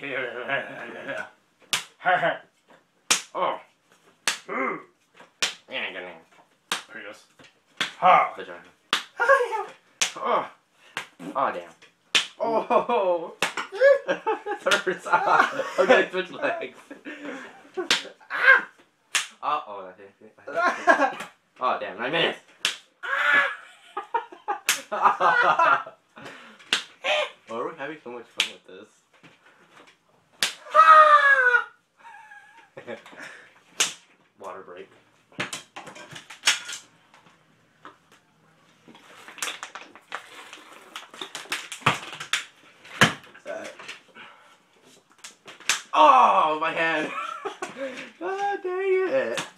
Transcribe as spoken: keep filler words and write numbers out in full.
Oh. Penis. Ha. Vagina. Oh. Oh, damn. Oh. It hurts. Ah. Okay, switch legs. Ah. Uh oh, that's it. Oh, damn, nine minutes. Why are we having so much fun with this? Water break. Oh, my hand. Ah, dang it.